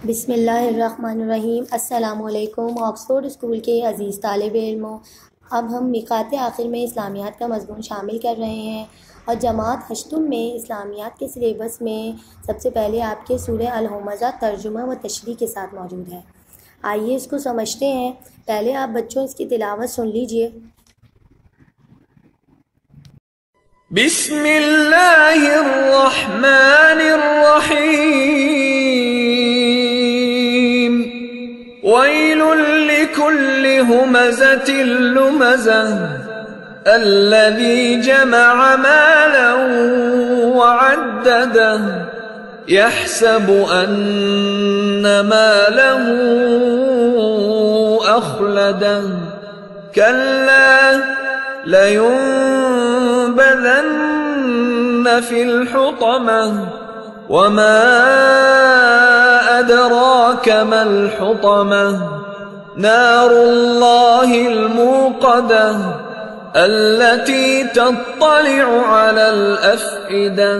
بسم اللہ الرحمن الرحیم۔ السلام علیکم آکسفورڈ اسکول کے عزیز طالب علموں، اب ہم نکات آخر میں اسلامیات کا مضمون شامل کر رہے ہیں اور جماعت ہشتم میں اسلامیات کے سلیبس میں سب سے پہلے آپ کے سورہ الہمزہ ترجمہ و تشریح کے ساتھ موجود ہے۔ آئیے اس کو سمجھتے ہیں۔ پہلے آپ بچوں اس کی تلاوت سن لیجئے۔ بسم اللہ الرحمن الرحیم ویل لکل ہمزۃ لمزہ الذی جمع مالا وعددہ یحسب ان مالہ اخلدہ کلا لَيُنبَذَنَّ فِي الْحُطَمَةِ وَمَا أَدْرَاكَ مَا الْحُطَمَةُ نَارُ اللَّهِ الْمُوقَدَةُ الَّتِي تَطَّلِعُ عَلَى الْأَفْئِدَةِ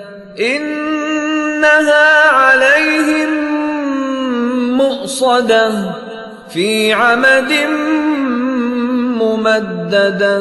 إِنَّهَا عَلَيْهِمْ مُؤْصَدَةٌ فِي عَمَدٍ ممددہ۔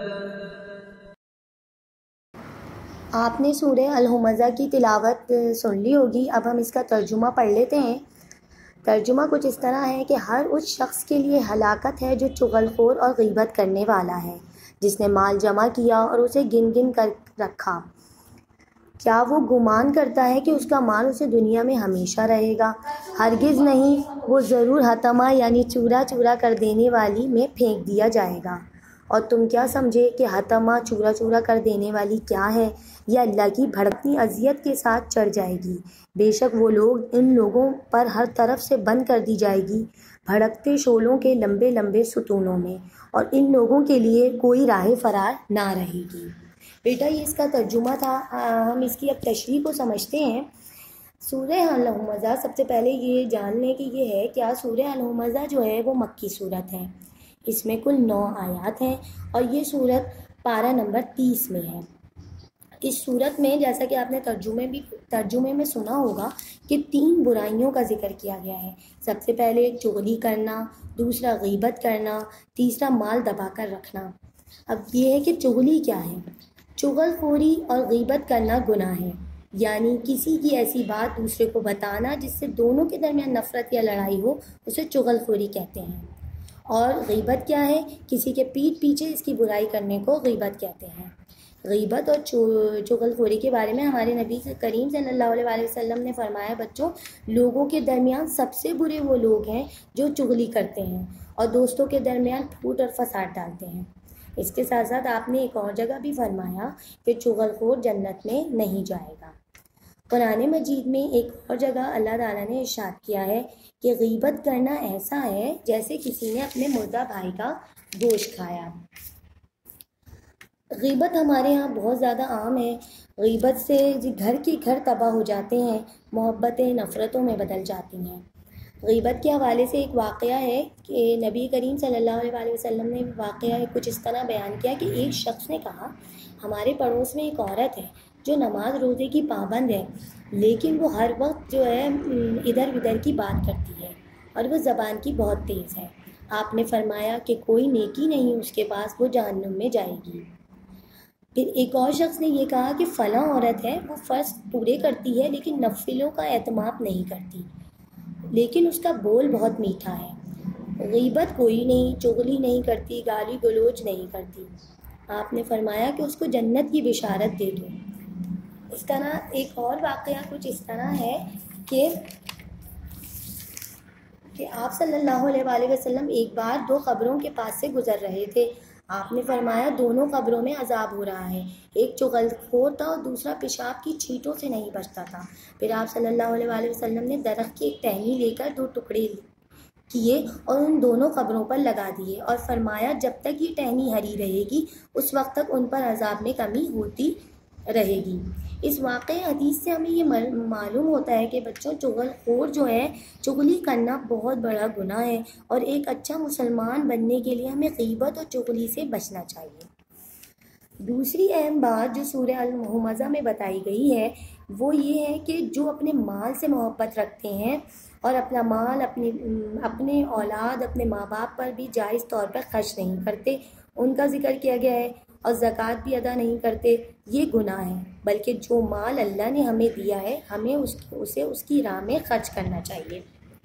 آپ نے سورہ الہمزہ کی تلاوت سن لی ہوگی۔ اب ہم اس کا ترجمہ پڑھ لیتے ہیں۔ ترجمہ کچھ اس طرح ہے کہ ہر اس شخص کے لیے ہلاکت ہے جو چغل خور اور غیبت کرنے والا ہے، جس نے مال جمع کیا اور اسے گن گن کر رکھا۔ کیا وہ گمان کرتا ہے کہ اس کا مال اسے دنیا میں ہمیشہ رہے گا؟ ہرگز نہیں، وہ ضرور حطمہ یعنی چورا چورا کر دینے والی میں پھینک دیا جائے گا۔ اور تم کیا سمجھے کہ حطمہ چورا چورا کر دینے والی کیا ہے؟ یہ اللہ کی بھڑکتی اذیت کے ساتھ چڑھ جائے گی۔ بے شک وہ لوگ ان لوگوں پر ہر طرف سے بند کر دی جائے گی بھڑکتے شعلوں کے لمبے لمبے ستونوں میں، اور ان لوگوں کے لیے کوئی راہ فرار نہ رہے گی۔ بیٹا یہ اس کا ترجمہ تھا۔ ہم اس کی اب تشریح کو سمجھتے ہیں۔ سورہ الہمزہ سب سے پہلے یہ جان لیں کہ یہ ہے کیا۔ سورہ الہمزہ جو ہے وہ مکی صورت ہے۔ اس میں کل 9 آیات ہیں اور یہ صورت پارہ نمبر 30 میں ہے۔ اس صورت میں جیسا کہ آپ نے ترجمے میں سنا ہوگا کہ 3 برائیوں کا ذکر کیا گیا ہے۔ سب سے پہلے چغلی کرنا، دوسرا غیبت کرنا، تیسرا مال دبا کر رکھنا۔ اب یہ ہے کہ چغلی کیا ہے۔ چغل خوری اور غیبت کرنا گناہ ہے، یعنی کسی کی ایسی بات دوسرے کو بتانا جس سے دونوں کے درمیان نفرت یا لڑائی ہو، اسے چغل خوری کہتے ہیں۔ اور غیبت کیا ہے؟ کسی کے پیٹھ پیچھے اس کی برائی کرنے کو غیبت کہتے ہیں۔ غیبت اور چغل خوری کے بارے میں ہمارے نبی کریم صلی اللہ علیہ وسلم نے فرمایا، بچوں لوگوں کے درمیان سب سے برے وہ لوگ ہیں جو چغلی کرتے ہیں اور دوستوں کے درمیان پھوٹ اور فساد ڈالتے ہیں۔ اس کے ساتھ ساتھ آپ نے ایک اور جگہ بھی فرمایا کہ چغل خور جنت میں نہیں جائے گا۔ قرآن مجید میں ایک اور جگہ اللہ تعالیٰ نے ارشاد کیا ہے کہ غیبت کرنا ایسا ہے جیسے کسی نے اپنے مردہ بھائی کا گوشت کھایا۔ غیبت ہمارے ہاں بہت زیادہ عام ہے۔ غیبت سے گھر کے گھر تباہ ہو جاتے ہیں، محبتیں نفرتوں میں بدل جاتی ہیں۔ غیبت کے حوالے سے ایک واقعہ ہے کہ نبی کریم صلی اللہ علیہ وسلم نے واقعہ کچھ اس طرح بیان کیا کہ ایک شخص نے کہا، ہمارے پڑوس میں ایک عورت ہے جو نماز روزے کی پابند ہے، لیکن وہ ہر وقت جو ہے ادھر ادھر کی بات کرتی ہے اور وہ زبان کی بہت تیز ہے۔ آپ نے فرمایا کہ کوئی نیکی نہیں اس کے پاس، وہ جہنم میں جائے گی۔ پھر ایک اور شخص نے یہ کہا کہ فلاں عورت ہے، وہ فرض پورے کرتی ہے لیکن نفلوں کا اہتمام نہیں کرتی، لیکن اس کا بول بہت میٹھا ہے۔ غیبت کوئی نہیں، چغلی نہیں کرتی، گالی گلوچ نہیں کرتی۔ آپ نے فرمایا کہ اس کو جنت کی بشارت دے دو۔ اس طرح ایک اور واقعہ کچھ اس طرح ہے کہ آپ صلی اللہ علیہ وسلم ایک بار 2 قبروں کے پاس سے گزر رہے تھے۔ آپ نے فرمایا دونوں قبروں میں عذاب ہو رہا ہے، ایک چغل خور تھا اور دوسرا پیشاب کی چھینٹوں سے نہیں بچتا تھا۔ پھر آپ صلی اللہ علیہ وسلم نے درخت کی ایک ٹہنی لے کر 2 ٹکڑے کیے اور ان دونوں قبروں پر لگا دیے اور فرمایا جب تک یہ ٹہنی ہری رہے گی اس وقت تک ان پر عذاب میں کمی ہوتی رہے گی۔ اس واقعہ حدیث سے ہمیں یہ معلوم ہوتا ہے کہ بچوں چغل خور جو ہے، چغلی کرنا بہت بڑا گناہ ہے اور ایک اچھا مسلمان بننے کے لیے ہمیں غیبت اور چغلی سے بچنا چاہیے۔ دوسری اہم بات جو سورہ الہمزہ میں بتائی گئی ہے وہ یہ ہے کہ جو اپنے مال سے محبت رکھتے ہیں اور اپنا مال اپنے اولاد اپنے ماں باپ پر بھی جائز طور پر خرچ نہیں کرتے، ان کا ذکر کیا گیا ہے، اور زکوٰۃ بھی ادا نہیں کرتے، یہ گناہ ہے۔ بلکہ جو مال اللہ نے ہمیں دیا ہے ہمیں اسے اس کی راہ میں خرچ کرنا چاہیے۔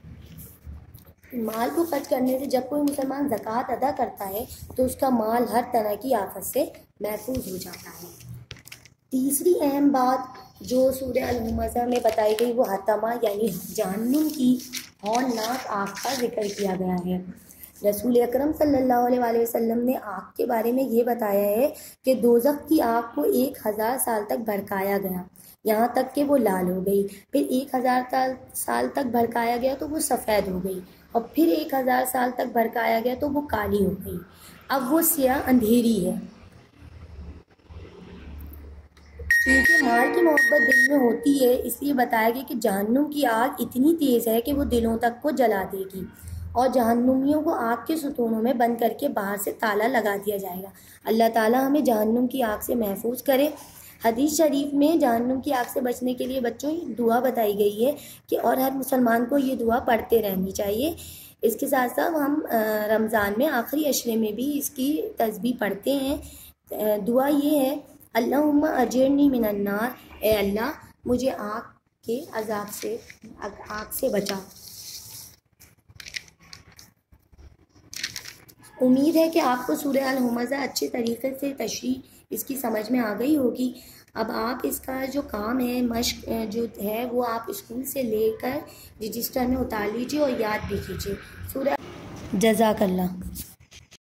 مال کو خرچ کرنے سے جب کوئی مسلمان زکوٰۃ ادا کرتا ہے تو اس کا مال ہر طرح کی آفت سے محفوظ ہو جاتا ہے۔ تیسری اہم بات جو سورہ الہمزہ میں بتائی گئی وہ حطمہ یعنی جہنم کی ہولناک آگ کا ذکر کیا گیا ہے۔ رسول اکرم صلی اللہ علیہ وآلہ وسلم نے آگ کے بارے میں یہ بتایا ہے کہ دوزخ کی آگ کو 1000 سال تک بھڑکایا گیا یہاں تک کہ وہ لال ہو گئی، پھر 1000 سال تک بھڑکایا گیا تو وہ سفید ہو گئی، اور پھر 1000 سال تک بھڑکایا گیا تو وہ کالی ہو گئی، اب وہ سیاہ اندھیری ہے۔ کیونکہ مال کی محبت دل میں ہوتی ہے اس لیے بتایا گیا کہ جہنم کی آگ اتنی تیز ہے کہ وہ دلوں تک کو جلا دے گی، اور جہنمیوں کو آگ کے ستونوں میں بند کر کے باہر سے تالا لگا دیا جائے گا۔ اللہ تعالیٰ ہمیں جہنم کی آگ سے محفوظ کرے۔ حدیث شریف میں جہنم کی آگ سے بچنے کے لیے بچوں دعا بتائی گئی ہے کہ اور ہر مسلمان کو یہ دعا پڑھتے رہنی چاہیے۔ اس کے ساتھ ساتھ ہم رمضان میں آخری عشرے میں بھی اس کی تسبیح پڑھتے ہیں۔ دعا یہ ہے، اللہم اجرنی من النار، اے اللہ مجھے آگ کے عذاب سے، آگ سے بچا۔ امید ہے کہ آپ کو سورہ الہمزہ اچھے طریقے سے تشریح اس کی سمجھ میں آ گئی ہوگی۔ اب آپ اس کا جو کام ہے، مشق جو ہے، وہ آپ اسکول سے لے کر رجسٹر میں اتار لیجیے اور یاد بھی کیجیے۔ جزاک اللہ۔